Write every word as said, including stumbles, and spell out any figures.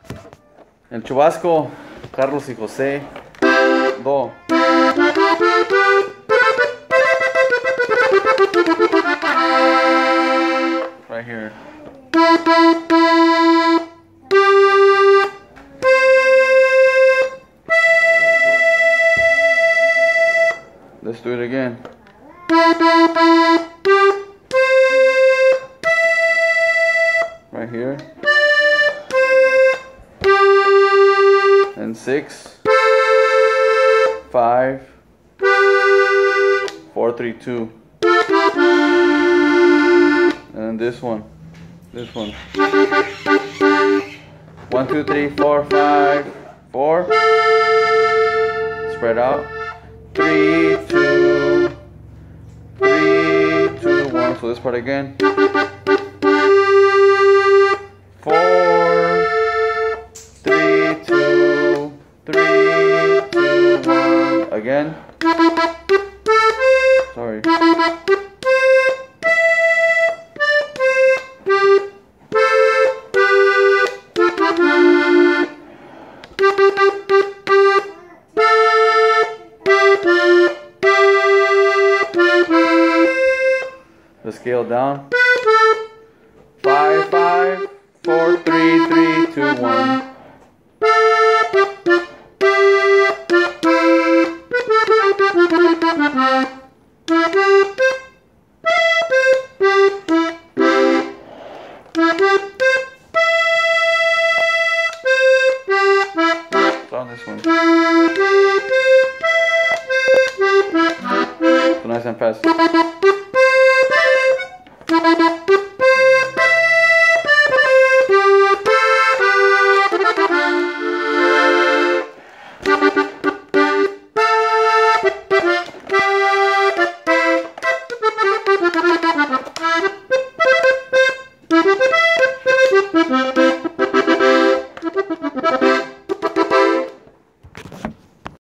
El chubasco, Carlos y José. Do. Right here. Let's do it again. Right here. And six, five, four, three, two. And then this one. This one. One, two, three, four, five, four. Spread out. Three, two, three, two, one. So this part again. Four, three, two, three, two, one. Again. Sorry. The scale down. Five, five, four, three, three, two, one. It's on this one. So nice and fast.